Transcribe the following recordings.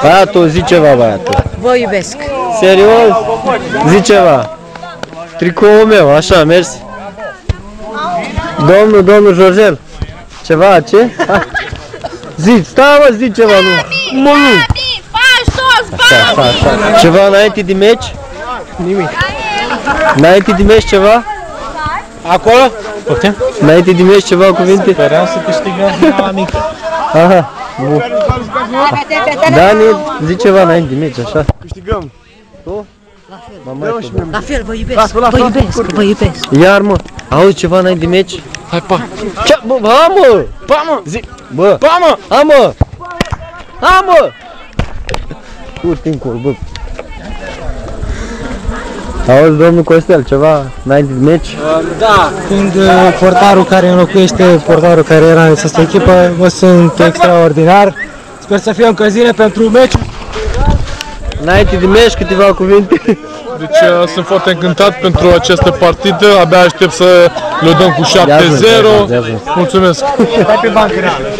Băiatul, zi ceva, băiatul. Vă iubesc. Serios? Zi ceva. Tricoul meu, așa, mersi. Domnul Jorgel. Ceva, ce? Zi, stai mă, zi ceva, nu. Mă, nu. Așa. Ceva înainte de meci? Nimic. Înainte de meci ceva? Acolo? Poftim? Înainte de meci ceva cuvinte? Speram să câștigăm la mică. Aha, bun. Dani, zi ceva înainte de meci, așa. Câștigăm. Tu? La fel, vă iubesc. Vă iubesc, vă iubesc. Iar mă, auzi ceva înainte de meci? Hai, pa! Ce? Bă, ha mă! Pa, mă! Zi, bă! Pa, mă! Ha mă! Ha mă! Curti în cur, bă! Auzi, domnul Costel, ceva înainte de meci? Da, când portarul care înlocuiește portarul care era în această echipă, mă sunt extraordinar. Sper să fie o încălzire pentru meci. Înainte de meci, câteva cuvinte. Deci sunt foarte încântat pentru această partidă, abia aștept să le dăm cu 7-0. Mulțumesc! Hai pe bancă,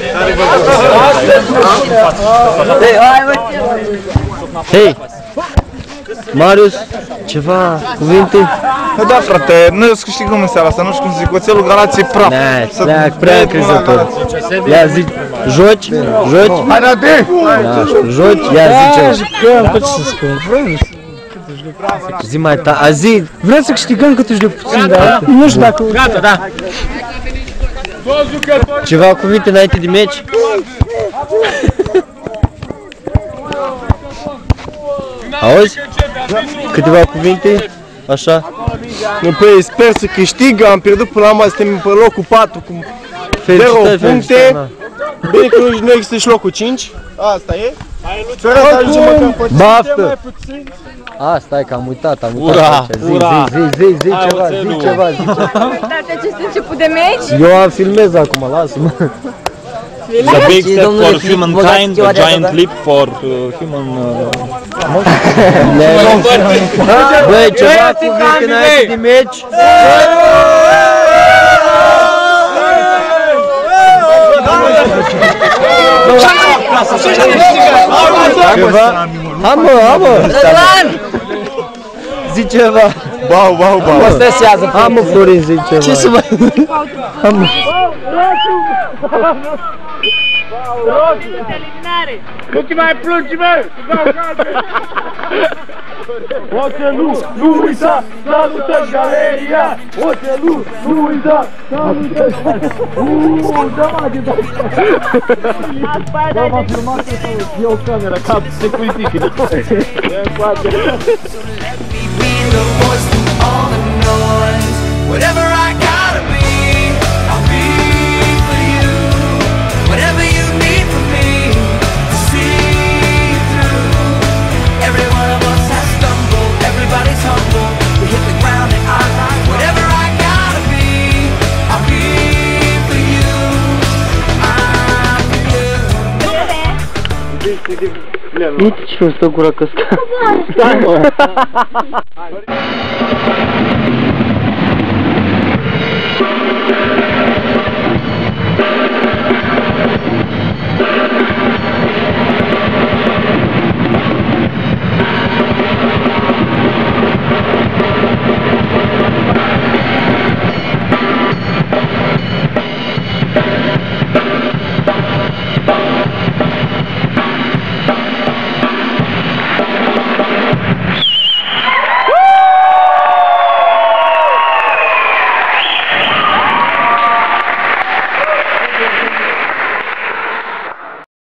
Hei! Marius, ceva cuvinte? Da, frate, noi o să câștigăm în seara asta, nu știu cum zic, oțelul Galați e praf. Neac, prea încrezător. Ia zi, joci? Joci? Hai, Rade! Joci? Ia zi ceva. Jucăm, ce să spun, vrem Zi mai ta, zi. vrem să câștigăm cât de puțin, dar nu știu dacă... Gata, da! Ceva cuvinte înainte de meci? Auzi? Câteva cuvinte? Așa? Păi, sper să câștigă, am pierdut până la urmă, suntem pe locul 4 cu 0 puncte. Bine că nu există și locul 5. Asta e. Sper să ajungem măcar în poziție. Baftă! Stai că am uitat. Ura! Zi ceva. Uitați acest început de meci? Eu am filmez acum, lasă-mă. The big step for humankind, a giant leap for human... Băi, ceva cuvinte înainte de meci? Ceva? Amă! Zi ceva! Bau! Amă, Florin, zi ceva! Ce să mai... Amă! Nu te mai plângi, mă! Oțelul, nu uita, salută galeria! Oțelul, nu uita, salută galeria! Da, m-a filmat să iau o cameră, ca security. Whatever I gotta be, I'll be for you. Whatever you need from me to see through. Every one of us has stumbled, everybody's humble. We hit the ground and I like whatever I gotta be, I'll be for you. I'm for you. Uite ce mi stă gura căscat. Stai mă!